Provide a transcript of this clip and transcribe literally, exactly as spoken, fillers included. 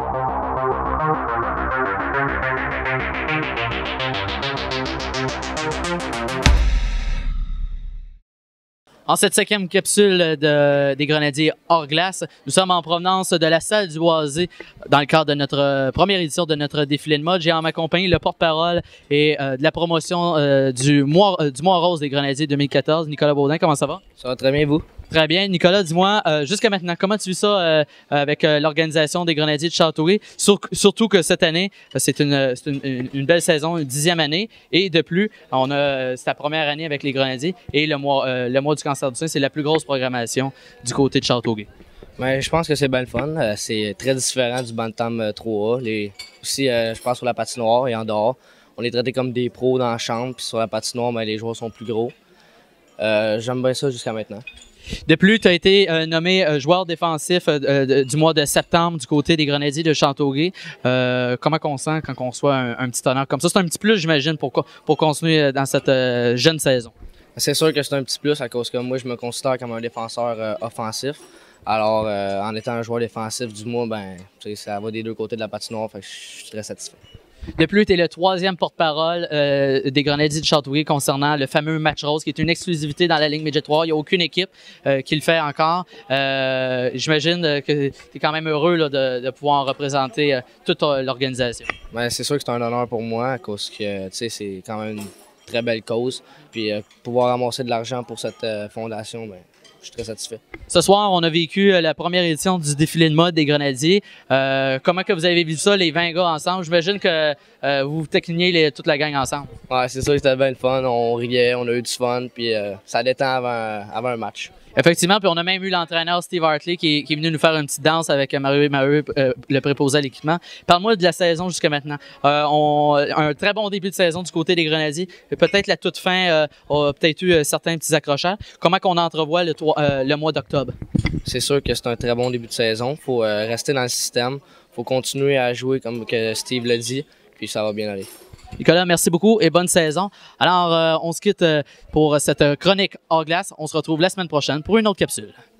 En cette cinquième capsule de, des Grenadiers hors glace, nous sommes en provenance de la salle du Boisé dans le cadre de notre euh, première édition de notre défilé de mode. J'ai en ma compagnie le porte-parole et euh, de la promotion euh, du, mois, euh, du mois rose des Grenadiers deux mille quatorze, Nicolas Baudin. Comment ça va? Ça va très bien, vous? Très bien. Nicolas, dis-moi, euh, jusqu'à maintenant, comment tu vis ça euh, avec euh, l'organisation des Grenadiers de Châteauguay? Sur, surtout que cette année, c'est une, une, une belle saison, une dixième année. Et de plus, on a c'est la première année avec les Grenadiers. Et le mois, euh, le mois du cancer du sein, c'est la plus grosse programmation du côté de Châteauguay. Ouais, je pense que c'est bien le fun. Euh, c'est très différent du Bantam trois A. Les, aussi, euh, je pense sur la patinoire et en dehors. On est traités comme des pros dans la chambre. Puis sur la patinoire, ben, les joueurs sont plus gros. Euh, J'aime bien ça jusqu'à maintenant. De plus, tu as été euh, nommé euh, joueur défensif euh, du mois de septembre du côté des Grenadiers de Châteauguay. Euh, comment on sent quand on reçoit un, un petit honneur comme ça? C'est un petit plus, j'imagine, pour, pour continuer dans cette euh, jeune saison. C'est sûr que c'est un petit plus à cause que moi, je me considère comme un défenseur euh, offensif. Alors, euh, en étant un joueur défensif du mois, ben, ça va des deux côtés de la patinoire, fait que je suis très satisfait. De plus, tu es le troisième porte-parole euh, des Grenadiers de Châteauguay concernant le fameux match rose, qui est une exclusivité dans la Ligue Midget trois. Il n'y a aucune équipe euh, qui le fait encore. Euh, J'imagine que tu es quand même heureux là, de, de pouvoir représenter euh, toute euh, l'organisation. Ben, c'est sûr que c'est un honneur pour moi, à cause que c'est quand même une très belle cause. Puis euh, pouvoir ramasser de l'argent pour cette euh, fondation, ben, je suis très satisfait. Ce soir, on a vécu la première édition du défilé de mode des Grenadiers. Euh, comment que vous avez vécu ça, les vingt gars ensemble? J'imagine que euh, vous vous taquiniez les, toute la gang ensemble. Ouais, c'est sûr que c'était bien le fun. On riait, on a eu du fun, puis euh, ça détend avant, avant un match. Effectivement, puis on a même eu l'entraîneur Steve Hartley qui, qui est venu nous faire une petite danse avec Mario et Mario, euh, le préposé à l'équipement. Parle-moi de la saison jusqu'à maintenant. Euh, on, un très bon début de saison du côté des Grenadiers. Peut-être la toute fin euh, a peut-être eu euh, certains petits accrochages. Comment qu'on entrevoit le, euh, le mois d'octobre? C'est sûr que c'est un très bon début de saison. Il faut euh, rester dans le système. Il faut continuer à jouer comme que Steve l'a dit, puis ça va bien aller. Nicolas, merci beaucoup et bonne saison. Alors, euh, on se quitte euh, pour cette chronique hors glace. On se retrouve la semaine prochaine pour une autre capsule.